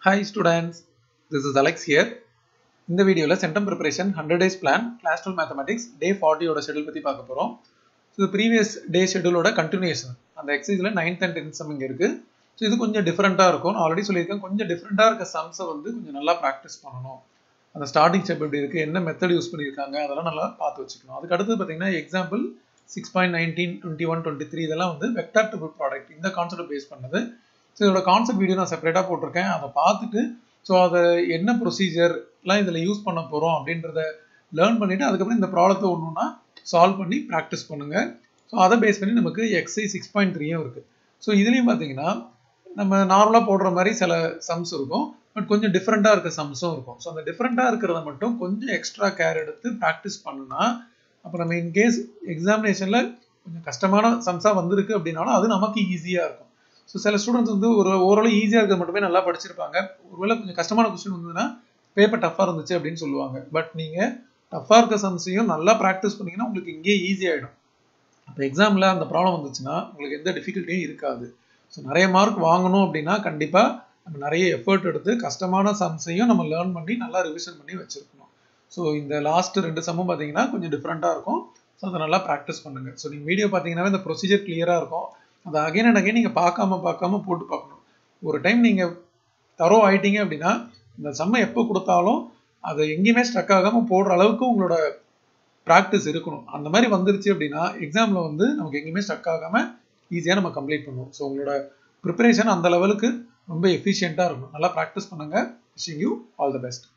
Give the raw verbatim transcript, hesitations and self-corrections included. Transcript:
Hi students, this is Alex here. இந்த வீடியோல centum preparation one hundred days plan class twelve mathematics day forty ஓட schedule பத்தி பார்க்க போறோம். So the previous day schedule ஓட continuation. அந்த exerciseல ninth and tenth sum இங்க இருக்கு. So இது கொஞ்சம் டிஃபரண்டா இருக்கும். நான் ஆல்ரெடி சொல்லியிருக்கேன் கொஞ்சம் டிஃபரண்டா இருக்க sums வந்து கொஞ்சம் நல்லா பிராக்டீஸ் பண்ணனும். அந்த ஸ்டார்டிங் ஸ்டெப் எப்படி இருக்கு, என்ன மெத்தட் யூஸ் பண்ணிருக்காங்க அதெல்லாம் நல்லா பார்த்து வச்சுக்கணும். அதுக்கு அடுத்து பாத்தீங்கன்னா example six point one nine, twenty-one, twenty-three இதெல்லாம் வந்து வெக்டார் ட்ரிபிள் ப்ராடக்ட் இந்த கான்செப்ட் பேஸ் பண்ணது. ஸோ இதோட கான்செப்ட் வீடியோ நான் செப்பரேட்டாக போட்டிருக்கேன். அதை பார்த்துட்டு ஸோ அதை என்ன ப்ரொசீஜர்லாம் இதில் யூஸ் பண்ண போகிறோம் அப்படின்றத லேர்ன் பண்ணிவிட்டு அதுக்கப்புறம் இந்த ப்ராப்ளத்தை ஒன்றுனா சால்வ் பண்ணி ப்ராக்டிஸ் பண்ணுங்கள். ஸோ அதை பேஸ் பண்ணி நமக்கு எக்ஸைஸ் சிக்ஸ் பாயிண்ட் த்ரீயும் இருக்குது. ஸோ இதுலேயும் பார்த்தீங்கன்னா நம்ம நார்மலாக போடுற மாதிரி சில சம்ஸ் இருக்கும், பட் கொஞ்சம் டிஃப்ரெண்ட்டாக இருக்க சம்ஸும் இருக்கும். ஸோ அந்த டிஃப்ரெண்ட்டாக இருக்கிறத மட்டும் கொஞ்சம் எக்ஸ்ட்ரா கேர் எடுத்து ப்ராக்டிஸ் பண்ணுனா அப்போ நம்ம இன்கேஸ் எக்ஸாமினேஷனில் கொஞ்சம் கஷ்டமான சம்ஸாக வந்திருக்கு அப்படின்னாலும் அது நமக்கு ஈஸியாக இருக்கும். ஸோ சில ஸ்டூடெண்ட்ஸ் வந்து ஒரு ஓரளவு ஈஸியாக இருக்கிறது மட்டுமே நல்லா படிச்சிருப்பாங்க. ஒருவேளை கொஞ்சம் கஷ்டமான கொஸ்டின் வந்ததுன்னா பேப்பர் டஃப்பாக இருந்துச்சு அப்படின்னு சொல்லுவாங்க. பட் நீங்கள் டஃப்பாக இருக்க சம்ஸையும் நல்லா ப்ராக்டிஸ் பண்ணிங்கன்னா உங்களுக்கு இங்கேயே ஈஸியாகிடும். இப்போ எக்ஸாமில் அந்த ப்ராப்ளம் வந்துச்சுன்னா உங்களுக்கு எந்த டிஃபிகல்ட்டியும் இருக்காது. ஸோ நிறைய மார்க் வாங்கணும் அப்படின்னா கண்டிப்பாக நம்ம நிறைய எஃபர்ட் எடுத்து கஷ்டமான சம்ஸையும் நம்ம லேர்ன் பண்ணி நல்லா ரிவிஷன் பண்ணி வச்சுருக்கணும். ஸோ இந்த லாஸ்ட் ரெண்டு சம்மும் பார்த்தீங்கன்னா கொஞ்சம் டிஃப்ரெண்ட்டாக இருக்கும். ஸோ அதை நல்லா ப்ராக்டிஸ் பண்ணுங்கள். ஸோ நீங்கள் வீடியோ பார்த்தீங்கன்னாவே இந்த ப்ரொசீஜர் கிளியராக இருக்கும். அதை அகைன் அண்ட் அகைன் நீங்கள் பார்க்காம பார்க்காம போட்டு பார்க்கணும். ஒரு டைம் நீங்கள் தரோ ஆயிட்டீங்க அப்படின்னா இந்த சம்மை எப்போ கொடுத்தாலும் அதை எங்கேயுமே ஸ்ட்ரக் ஆகாமல் போடுற அளவுக்கு உங்களோட ப்ராக்டிஸ் இருக்கணும். அந்த மாதிரி வந்துருச்சு அப்படின்னா எக்ஸாமில் வந்து நமக்கு எங்கேயுமே ஸ்ட்ரக் ஆகாமல் ஈஸியாக நம்ம கம்ப்ளீட் பண்ணுவோம். ஸோ உங்களோட ப்ரிப்பரேஷன் அந்த லெவலுக்கு ரொம்ப எஃபிஷியண்ட்டாக இருக்கணும். நல்லா ப்ராக்டிஸ் பண்ணுங்கள். Wishing you all the best.